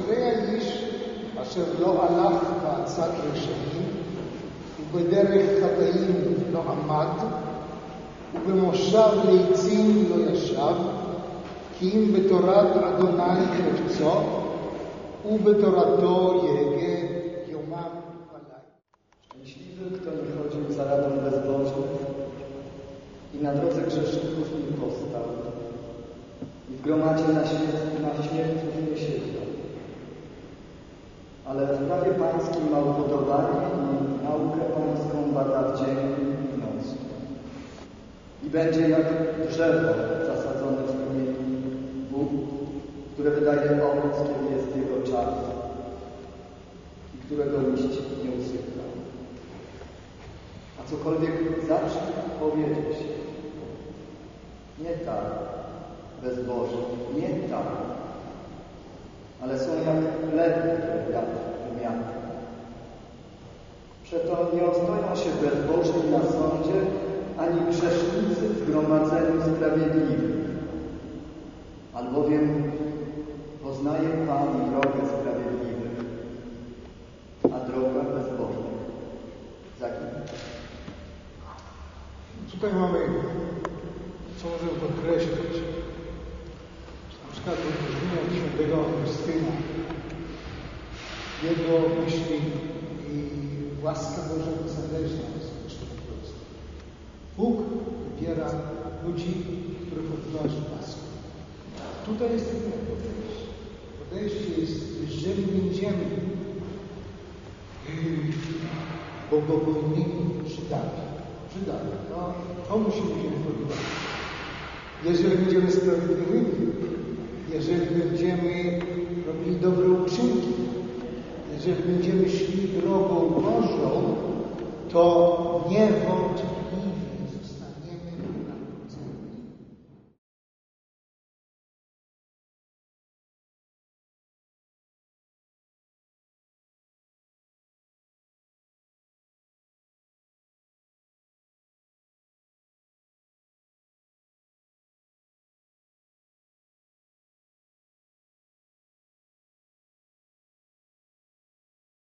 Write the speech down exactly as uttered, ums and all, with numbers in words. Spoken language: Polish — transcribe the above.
אחרי האיש אשר לא הלך בעצת רשעים, ובדרך חטאים לא עמד, ובמושב ליצים לא ישב, כי אם בתורת אדוני חפצו, ובתורתו יהגה יומם ולילה. Szczęśliwy, kto nie chodził za radą bezbożnych i na drodze grzeszników nie postał, i w gromadzie na, śmierć, na śmiertnych nie siedział, ale w prawie pańskim ma upodobanie i naukę pańską bada w dzień i w noc. I będzie jak drzewo zasadzone w strumieniu wód, które wydaje owoc, kiedy jest jego czas i którego liść nie usycha. A cokolwiek zacznie powiedzieć, nie tak, bezbożny, nie tak, ale są jak chleb, które wiatr umiata. Przeto nie ostoją się bezbożni na sądzie, ani grzesznicy w zgromadzeniu sprawiedliwych. Albowiem poznaje Pan drogę sprawiedliwych, a droga bezbożnych zaginie. Tutaj mamy, co możemy podkreślić, na przykład wyróżnienia od świętego Augustyna, jego myśli i łaska Bożego zależna jest zresztą po prostu. Bóg wybiera ludzi, których obdarzy łaską. Tutaj jest inne podejście. Podejście jest, jeżeli będziemy bogobojnymi Żydami, Żydami, to, to musimy się podobać. Jeżeli będziemy sprawiedliwymi, jeżeli będziemy robili dobre uczynki, jeżeli będziemy szli drogą Bożą, to nie wątpię,